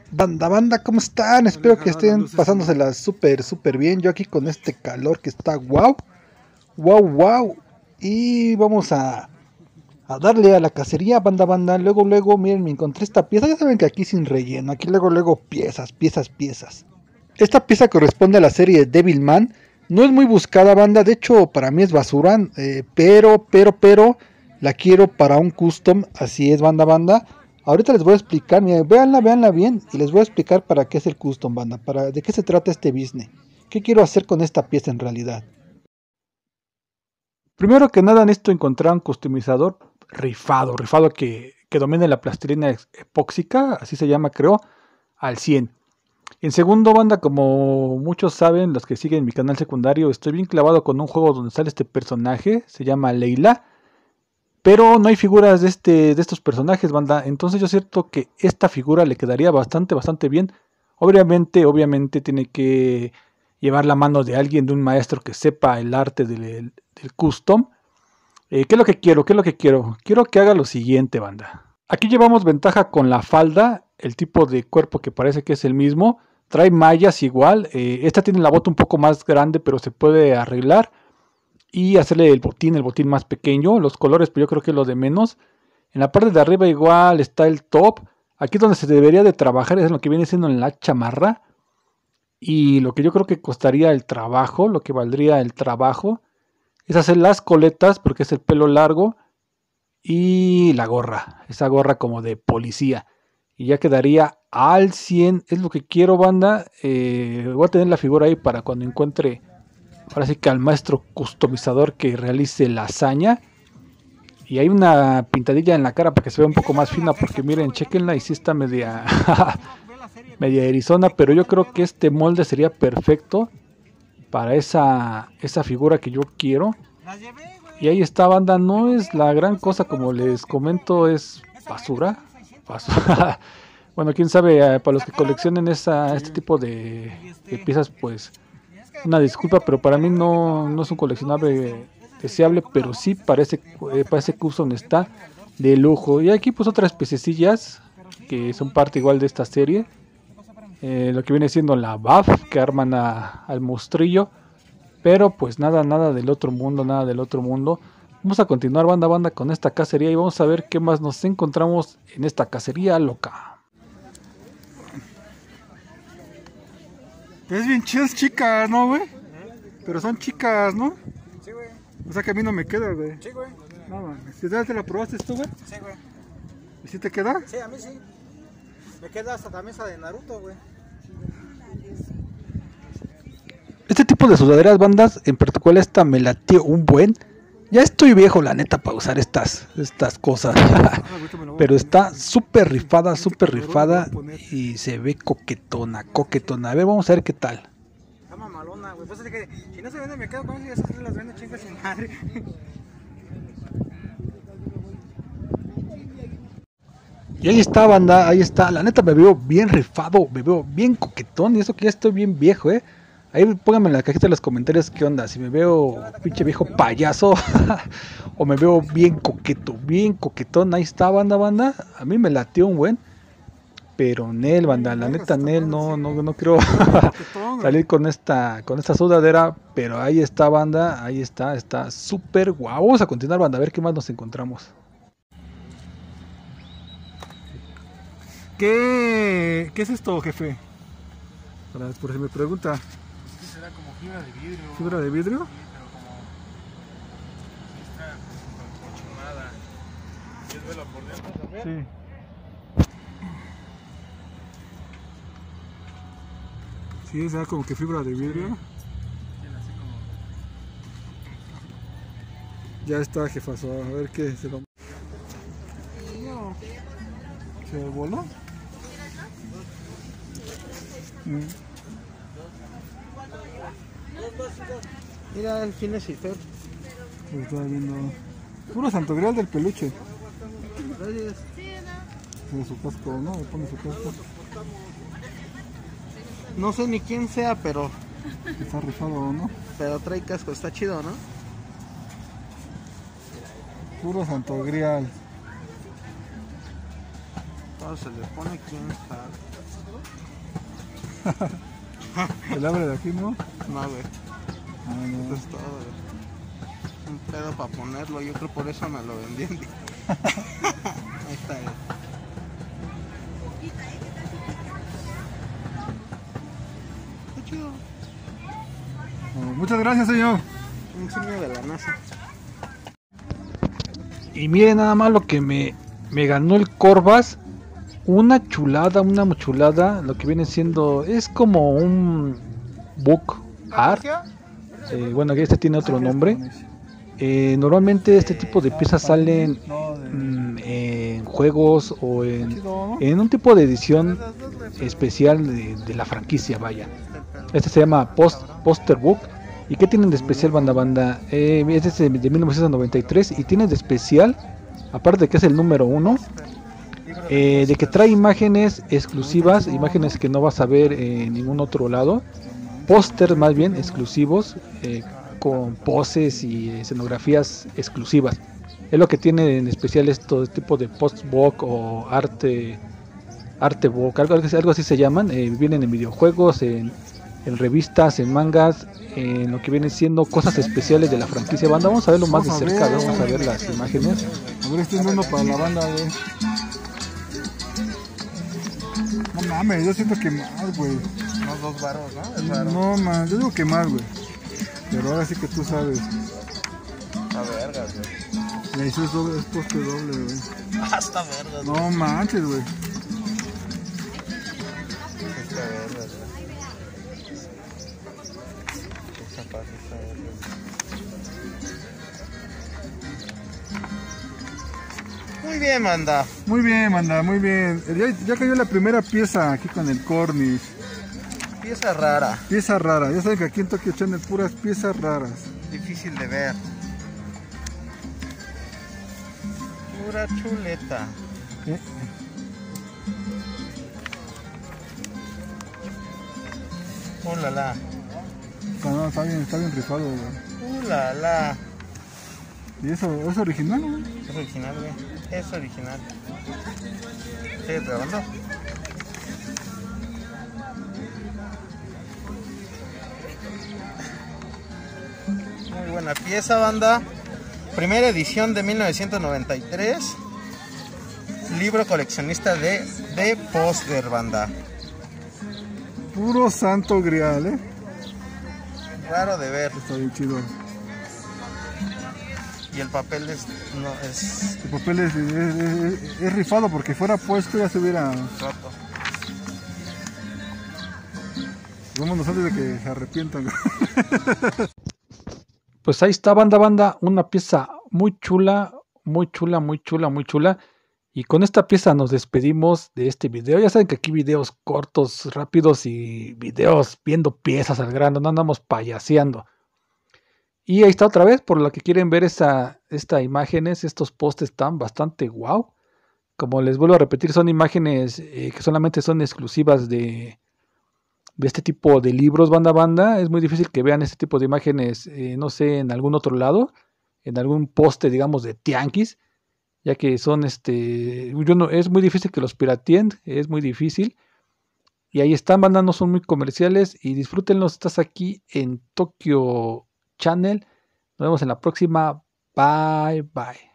Banda, ¿cómo están? Espero que estén pasándosela súper bien. Yo aquí con este calor que está wow. Y vamos a darle a la cacería, banda. Luego, miren, me encontré esta pieza. Ya saben que aquí sin relleno. Aquí luego piezas. Esta pieza corresponde a la serie Devilman. No es muy buscada, banda. De hecho, para mí es basura. Pero la quiero para un custom. Así es, banda. Ahorita les voy a explicar, miren, véanla bien y les voy a explicar para qué es el custom, banda, de qué se trata este business, qué quiero hacer con esta pieza en realidad. Primero que nada necesito encontrar un customizador rifado que domine la plastilina epóxica, así se llama creo, al 100. En segundo, banda, como muchos saben, los que siguen mi canal secundario, estoy bien clavado con un juego donde sale este personaje, se llama Layla. Pero no hay figuras de estos personajes, banda. Entonces yo siento que esta figura le quedaría bastante bien. Obviamente tiene que llevar la mano de alguien, de un maestro que sepa el arte del custom. ¿Qué es lo que quiero? Quiero que haga lo siguiente, banda. Aquí llevamos ventaja con la falda, el tipo de cuerpo que parece que es el mismo. Trae mallas igual. Esta tiene la bota un poco más grande, pero se puede arreglar. Y hacerle el botín más pequeño. Los colores, pues yo creo que es lo de menos. En la parte de arriba igual está el top. Aquí es donde se debería de trabajar, es en lo que viene siendo en la chamarra. Y lo que yo creo que costaría el trabajo, lo que valdría el trabajo, es hacer las coletas, porque es el pelo largo. Y la gorra, esa gorra como de policía. Y ya quedaría al 100, es lo que quiero, banda. Voy a tener la figura ahí para cuando encuentre... Ahora sí que al maestro customizador que realice la hazaña. Y hay una pintadilla en la cara para que se vea un poco más fina. Porque miren, chequenla y sí está media erizona. Pero yo creo que este molde sería perfecto para esa figura que yo quiero. Y ahí está, banda. No es la gran cosa, como les comento, es basura. Bueno, quién sabe, para los que coleccionen este tipo de piezas, pues... Una disculpa, pero para mí no es un coleccionable deseable, pero sí parece custom está de lujo. Y aquí pues otras pececillas que son parte igual de esta serie. Lo que viene siendo la buff que arman al monstrillo. Pero pues nada del otro mundo, Vamos a continuar, banda, con esta cacería y vamos a ver qué más nos encontramos en esta cacería loca. Es bien chidas chicas, ¿no, güey? Pero son chicas, ¿no? Sí, güey. O sea que a mí no me queda, güey. Sí, güey. No, mames. ¿Te la probaste tú, güey? Sí, güey. ¿Y si te queda? Sí, a mí sí. Me queda hasta la mesa de Naruto, güey. Este tipo de sudaderas, bandas, en particular esta me latió un buen. Ya estoy viejo, la neta, para usar estas cosas. Pero está súper rifada y se ve coquetona. A ver, vamos a ver qué tal. Está mamalona, güey. Pues es que si no se vende, me quedo con ellas. Si las vendo, chingas sin madre. Y ahí está, banda, ahí está. La neta me veo bien rifado, me veo bien coquetón. Y eso que ya estoy bien viejo, Ahí pónganme en la cajita de los comentarios qué onda, si me veo pinche viejo payaso o me veo bien coquetón. Ahí está, banda. A mí me latió un buen, pero Nel, banda, la neta Nel, no quiero salir con esta sudadera, pero ahí está, banda, está súper guau. Vamos a continuar, banda, a ver qué más nos encontramos. ¿Qué es esto, jefe? Por si me pregunta. Será como fibra de vidrio. ¿Fibra de vidrio? Sí, pero como... está como chumada. ¿Quieres verla por dentro también? Sí. Sí, será como que fibra de vidrio. Tiene así como... Ya está, jefazo. A ver qué se lo... ¿Se voló? Mira el Phineas y Ferb. Pues estaba viendo. Puro santo grial del peluche. Gracias. Tiene su casco, ¿no? Le pone su casco. No sé ni quién sea, pero Está rifado, ¿no? trae casco. Está chido, ¿no? Puro santo grial. Todo se le pone quién sabe. El abre de aquí, ¿no? No, güey. Ah, Eso no. es todo, güey. Un pedo para ponerlo, yo creo por eso me lo vendieron. Ahí está, güey. Está chido. Oh, muchas gracias, señor. Un signo de la NASA. Y miren nada más lo que me ganó el Corvas. Una chulada, lo que viene siendo, es como un book art. Bueno, aquí este tiene otro nombre. Normalmente este tipo de piezas salen en juegos o en un tipo de edición especial de la franquicia, vaya. Este se llama Poster Book. ¿Y qué tienen de especial, banda? Este es de 1993 y tiene de especial, aparte de que es el número 1, de que trae imágenes exclusivas, imágenes que no vas a ver en ningún otro lado, pósters más bien exclusivos, con poses y escenografías exclusivas. Es lo que tiene en especial este tipo de postbook o artbook, algo así se llaman. Vienen en videojuegos, en revistas, en mangas, en lo que vienen siendo cosas especiales de la franquicia, banda. Vamos a verlo más de cerca, vamos a ver las imágenes. A ver, estoy dando para la banda, güey. No mames, yo siento que más, güey. Unos 2 baros, ¿no? Es raro. No, man, yo digo que más, güey. Pero ahora sí que tú sabes. Está vergas, güey. Y ahí sí es poste doble, güey. Está vergas, güey. No manches, güey. Está vergas, güey. Esta parte está vergas. Muy bien, manda. Muy bien, manda, muy bien. Ya cayó la primera pieza aquí con el Cornish. Pieza rara. Pieza rara. Ya saben que aquí en Tokyo Channel puras piezas raras. Difícil de ver. Pura chuleta. ¿Eh? La la. No, está bien rifado, güey. La la. ¿Y eso es original, güey? Es original, güey. Es original. ¿Sigues grabando? Muy buena pieza, banda. Primera edición de 1993. Libro coleccionista de póster, banda. Puro santo grial, ¿eh? Raro de ver. Está bien chido. Y el papel es El papel es rifado porque fuera puesto ya se hubiera... roto. Vámonos antes de que se arrepientan. Pues ahí está, banda, una pieza muy chula. Y con esta pieza nos despedimos de este video. Ya saben que aquí videos cortos, rápidos y videos viendo piezas al grano, no andamos payaseando. Y ahí está otra vez, por lo que quieren ver estas imágenes, estos postes están bastante guau. Como les vuelvo a repetir, son imágenes que solamente son exclusivas de este tipo de libros, banda. Es muy difícil que vean este tipo de imágenes, no sé, en algún otro lado, en algún poste, digamos, de tianguis, ya que son, es muy difícil que los pirateen, es muy difícil. Y ahí están, banda, no son muy comerciales y disfrútenlos, estás aquí en Tokyo Channel. Nos vemos en la próxima. Bye, bye.